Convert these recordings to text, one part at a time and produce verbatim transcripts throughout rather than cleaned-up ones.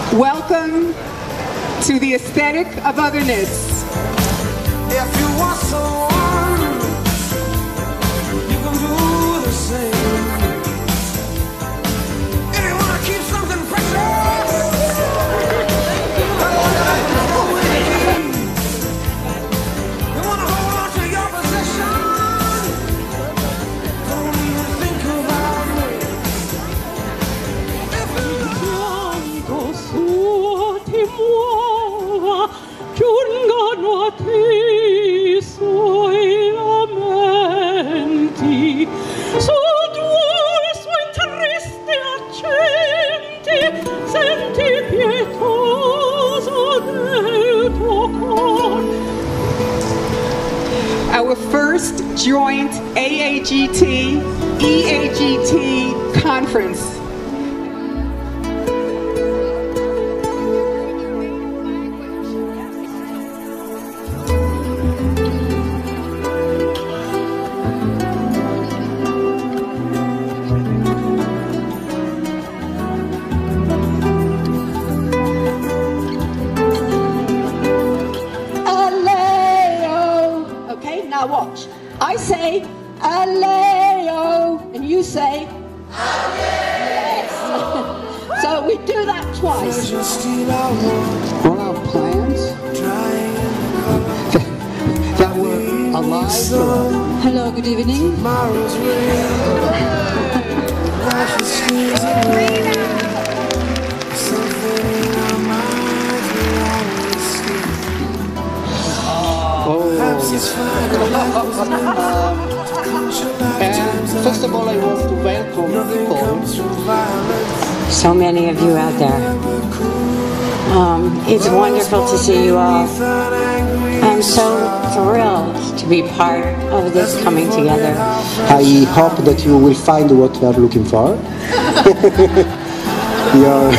Welcome to the aesthetic of otherness. If you want someone, you can do the same. If you want to keep something precious, you want to hold on to your possession, don't even think about me. If Quando suo ti muova, giungano a te i suoi lamenti, su due suoi tristi accenti, senti pietoso del tuo cor. Our first joint A A G T E A G T conference. Now watch. I say Aleo, and you say Yes. So we do that twice. On our plans that were alive. Or... Hello, good evening. And first of all, I want to welcome all. So many of you out there. Um, it's wonderful to see you all. I'm so thrilled to be part of this coming together. I hope that you will find what you are looking for. You're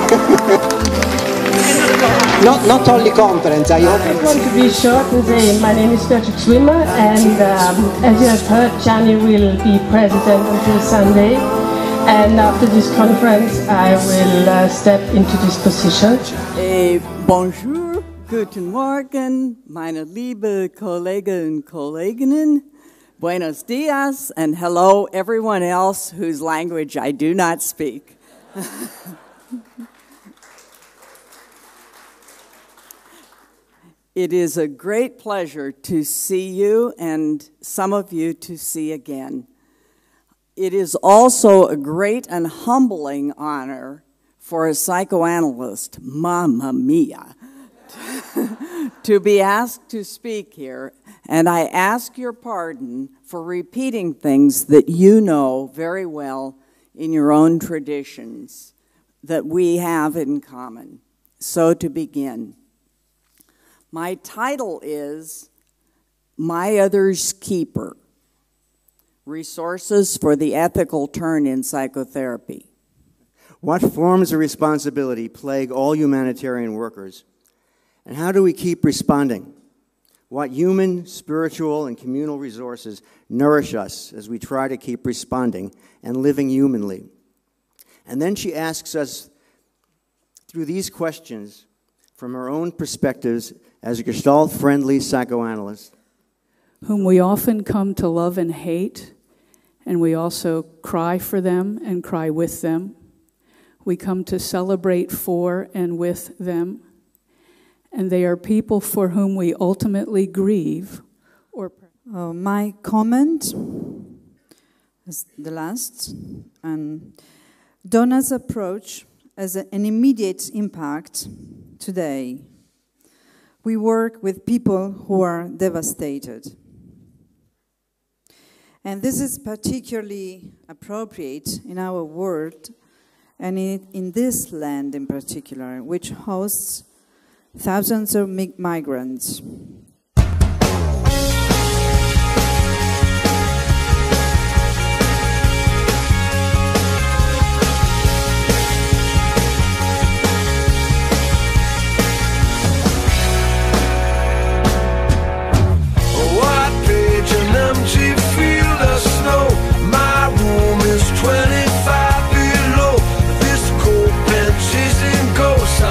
Not, not only conference, I hope. I want to be short and say my name is Gertrude Schwimmer, and um, as you have heard, Gianni will be president until Sunday, and after this conference I will uh, step into this position. Eh, bonjour, guten Morgen, meine liebe Kollegen und Kolleginnen, buenos dias, and hello everyone else whose language I do not speak. It is a great pleasure to see you and some of you to see again. It is also a great and humbling honor for a psychoanalyst, mamma mia, to be asked to speak here. And I ask your pardon for repeating things that you know very well in your own traditions that we have in common. So to begin. My title is My Other's Keeper, Resources for the Ethical Turn in Psychotherapy. What forms of responsibility plague all humanitarian workers? And how do we keep responding? What human, spiritual, and communal resources nourish us as we try to keep responding and living humanly? And then she asks us, through these questions, from her own perspectives as a Gestalt-friendly psychoanalyst, whom we often come to love and hate, and we also cry for them and cry with them. We come to celebrate for and with them, and they are people for whom we ultimately grieve. Or uh, my comment is the last, and Donna's approach has an immediate impact today. We work with people who are devastated. And this is particularly appropriate in our world, and in, in this land in particular, which hosts thousands of mig- migrants. twenty-five below. This cold pen chasing ghosts.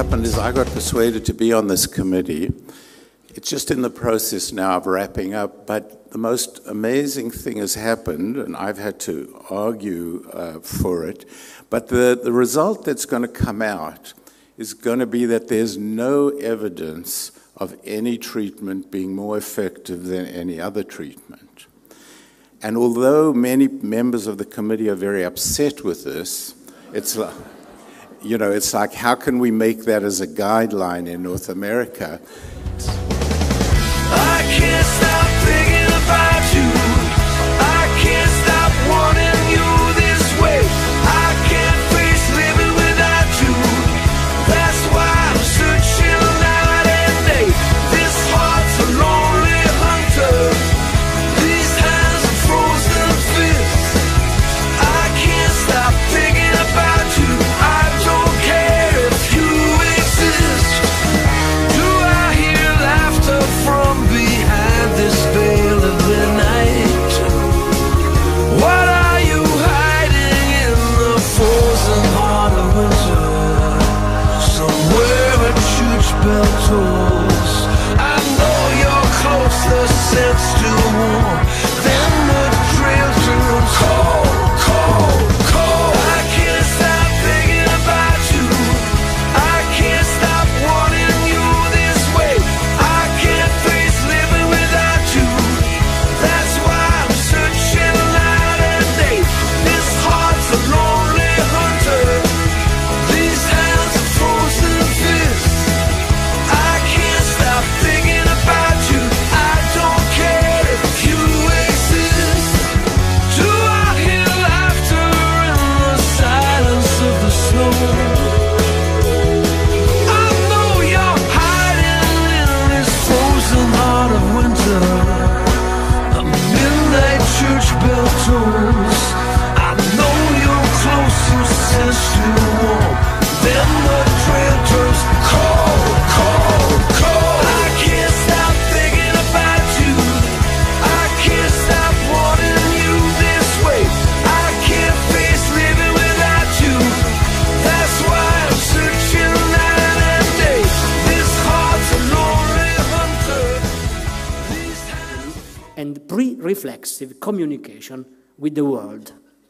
happened is I got persuaded to be on this committee. It's just in the process now of wrapping up, but the most amazing thing has happened, and I've had to argue uh, for it, but the, the result that's going to come out is going to be that there's no evidence of any treatment being more effective than any other treatment. And although many members of the committee are very upset with this, it's like, you know, it's like, how can we make that as a guideline in North America? I can't stop thinking about you. I can't stop wanting you this way. I can't face living without you. That's why I'm searching night and day. This heart's a lonely hunter. These hands are frozen fists. I can't stop thinking about you. I don't care if you exist. Do I hear laughter from behind this veil of the night? What are you hiding in the frozen heart of winter? Somewhere a church bell tolls. I know you're close, the scent's still warm. Then the trail turns cold, cold, cold. I can't stop thinking about you. I can't stop wanting you this way. I can't face living without you. That's why I'm searching night and day. This heart's a lonely hunter. These hands are frozen fists. I can't stop thinking about you. I don't care if you exist. Do I hear laughter in the silence of the snow? I know you're hiding in this frozen heart of winter. A midnight church bell tolls. I know you're close, your sense still warm. Then the trail turns cold, cold, cold. I can't stop thinking about you. I can't stop wanting you this way. I can't face living without you. That's why I'm searching night and day. This heart's a lonely hunter. These hands. And pre-reflexive communication with the world.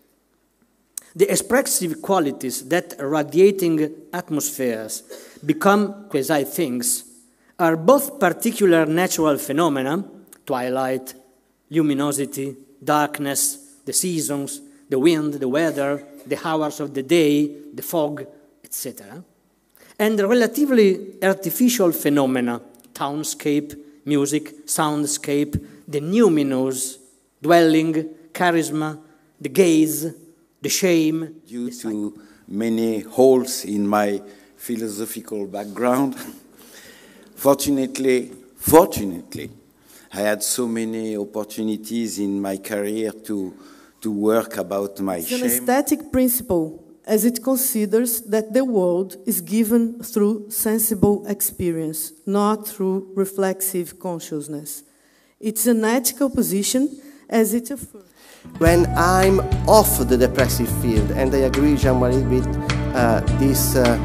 The expressive qualities that radiating atmospheres become quasi-things are both particular natural phenomena, twilight, luminosity, darkness, the seasons, the wind, the weather, the hours of the day, the fog, et cetera, and relatively artificial phenomena, townscape, music, soundscape, the numinous, dwelling, charisma, the gaze, the shame. Due to many holes in my philosophical background, fortunately, fortunately, I had so many opportunities in my career to, to work about my It's shame. an aesthetic principle, as it considers that the world is given through sensible experience, not through reflexive consciousness. It's an ethical position, as it affirms. When I'm off the depressive field, and I agree, Jean-Marie, with uh, this uh,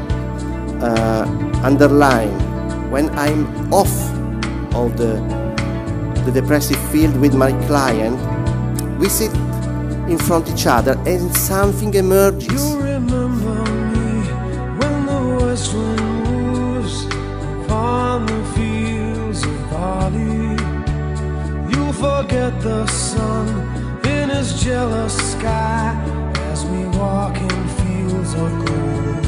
uh, underline, when I'm off of the, the depressive field with my client, we sit in front of each other and something emerges. You remember me when the west wind moves upon the fields of barley. You forget the sun in his jealous sky as we walk in fields of gold.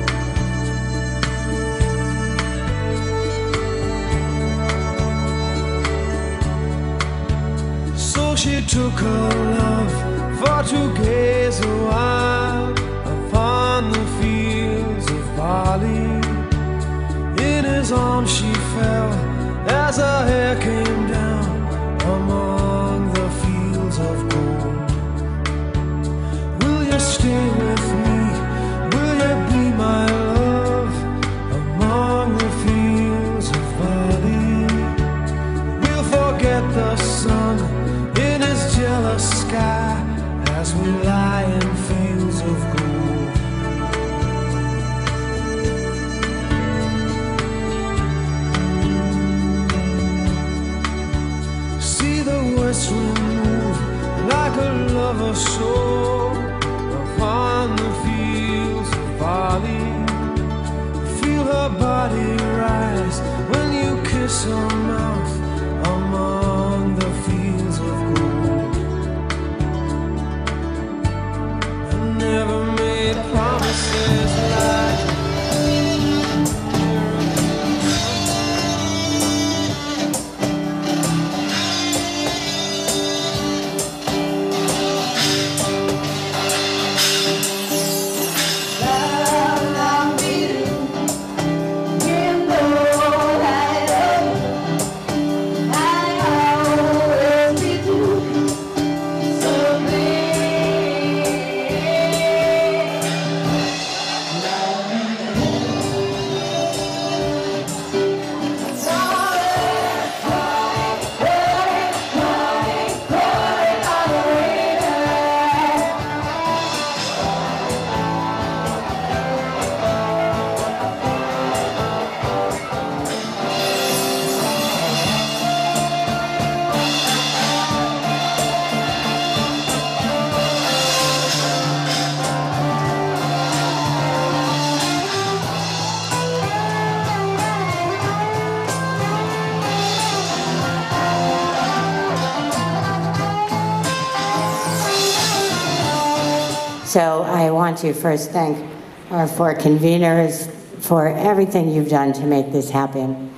So she took her love for to gaze a while upon the fields of barley. In his arms she fell as her hair came down among the fields of gold. Will you stay with me? Will you be my love among the fields of barley? We'll forget the sun in his jealous sky as we lie in fields of gold. the shore, upon the fields of barley. Feel her body rise when you kiss her mouth among the fields of gold. I never made promises like So I want to first thank our four conveners for everything you've done to make this happen.